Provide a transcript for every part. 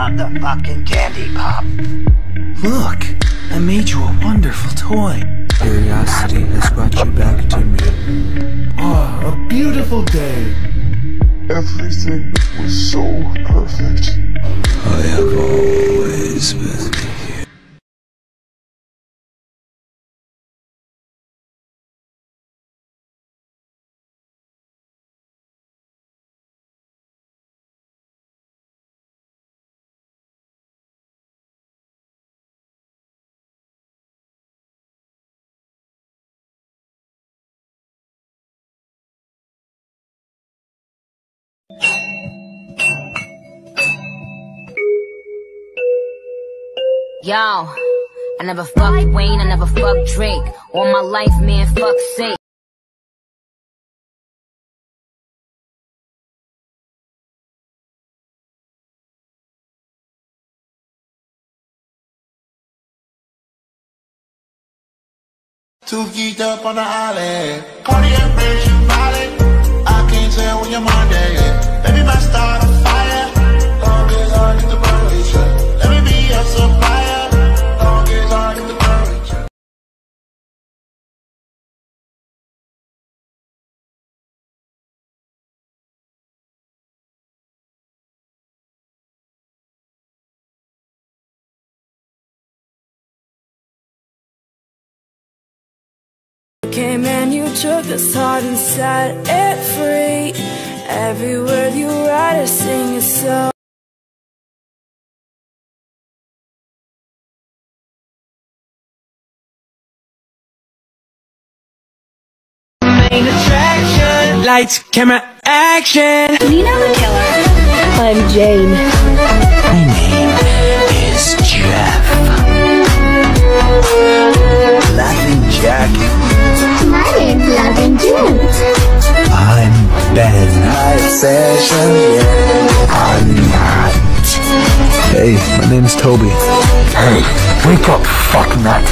I'm the fucking candy pop. Look, I made you a wonderful toy. Curiosity has brought you back to me. Ah, a beautiful day. Everything was so perfect. I have always been here. Yo, I never fucked Wayne, I never fucked Drake. All my life, man, fuck's sake. Too geeked up on the island. Cardiac bridge, you violent. I can't tell when your mind is. Baby, my start a fire. Long as I get the burn. Let me be your supplier. Long as I get the burn. Came and you took this heart and set it free. Every word you write, I sing a song. Main attraction, lights, camera, action. Nina the Killer. I'm Jane. My name is Jeff. Laughing Jack. My name's Laughing June. I'm Ben. My obsession, yeah. I'm not. Hey, my name's Toby. Hey, wake up, fucknut.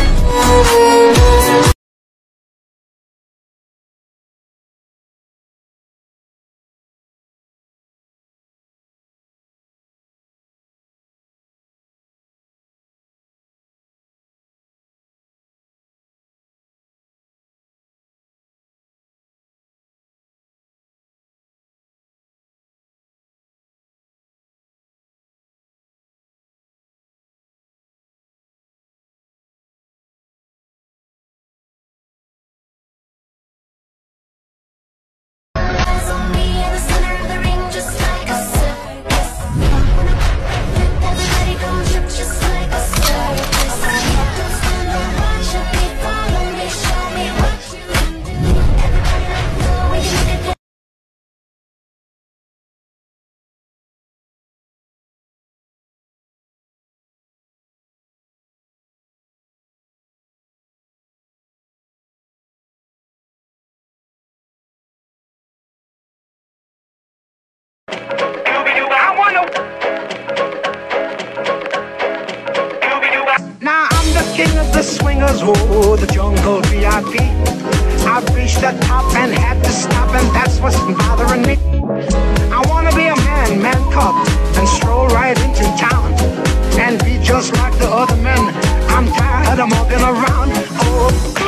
Now I'm the king of the swingers, oh, the jungle VIP. I've reached the top and had to stop, and that's what's bothering me. I wanna be a man cub, and stroll right into town, and be just like the other men. I'm tired of mucking around, oh.